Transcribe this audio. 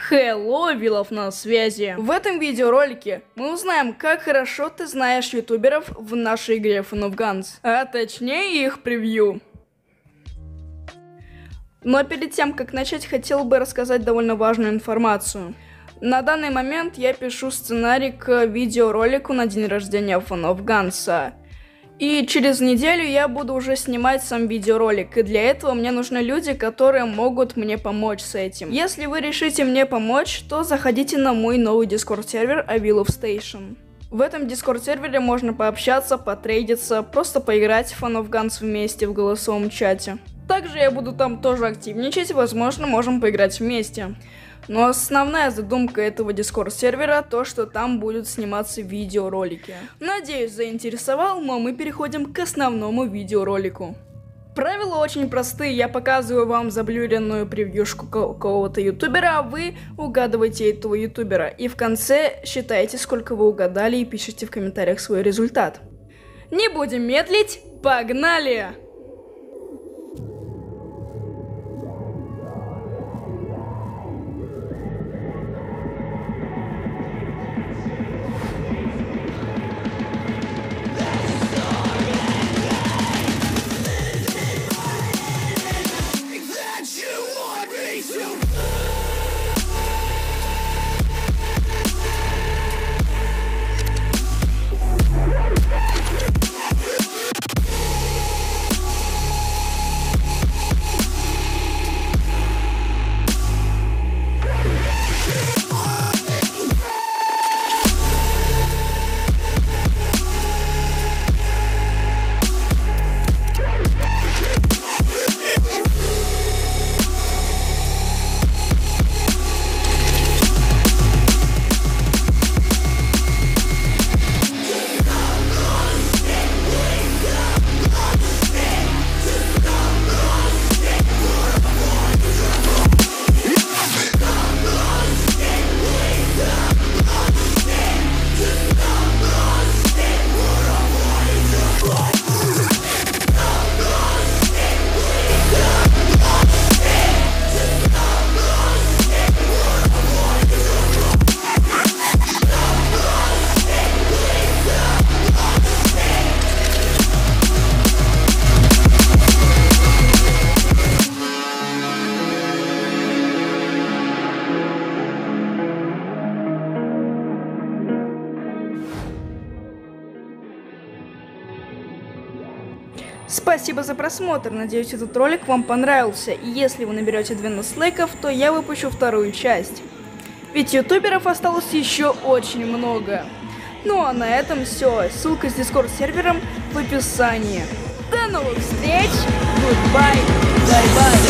Hello, Вилов на связи. В этом видеоролике мы узнаем, как хорошо ты знаешь ютуберов в нашей игре Fun of Guns, а точнее их превью. Но перед тем, как начать, хотел бы рассказать довольно важную информацию. На данный момент я пишу сценарий к видеоролику на день рождения Fun of Guns. И через неделю я буду уже снимать сам видеоролик, и для этого мне нужны люди, которые могут мне помочь с этим. Если вы решите мне помочь, то заходите на мой новый Discord сервер A Will of Station. В этом Discord сервере можно пообщаться, потрейдиться, просто поиграть в Fun of Guns вместе в голосовом чате. Также я буду там тоже активничать, возможно, можем поиграть вместе. Но основная задумка этого Discord сервера то, что там будут сниматься видеоролики. Надеюсь, заинтересовал, но мы переходим к основному видеоролику. Правила очень простые, я показываю вам заблюренную превьюшку какого-то ютубера, а вы угадываете этого ютубера. И в конце считайте, сколько вы угадали, и пишите в комментариях свой результат. Не будем медлить, погнали! Спасибо за просмотр, надеюсь, этот ролик вам понравился, и если вы наберете 12 лайков, то я выпущу вторую часть. Ведь ютуберов осталось еще очень много. Ну а на этом все, ссылка с Discord сервером в описании. До новых встреч, goodbye, bye bye.